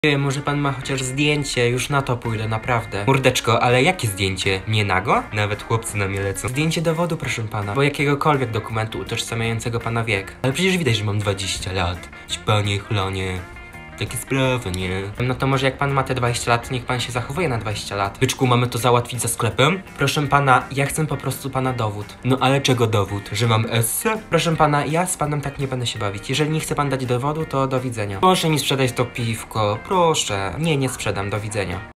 Może pan ma chociaż zdjęcie, już na to pójdę, naprawdę. Mordeczko, ale jakie zdjęcie? Nie nago? Nawet chłopcy na mnie lecą. Zdjęcie dowodu, proszę pana, bo jakiegokolwiek dokumentu utożsamiającego pana wiek. Ale przecież widać, że mam 20 lat. Panie chlanie. Takie sprawy, nie? No to może jak pan ma te 20 lat, niech pan się zachowuje na 20 lat. Byczku, mamy to załatwić za sklepem? Proszę pana, ja chcę po prostu pana dowód. No ale czego dowód? Że mam esse? Proszę pana, ja z panem tak nie będę się bawić. Jeżeli nie chce pan dać dowodu, to do widzenia. Proszę mi sprzedać to piwko, proszę. Nie sprzedam, do widzenia.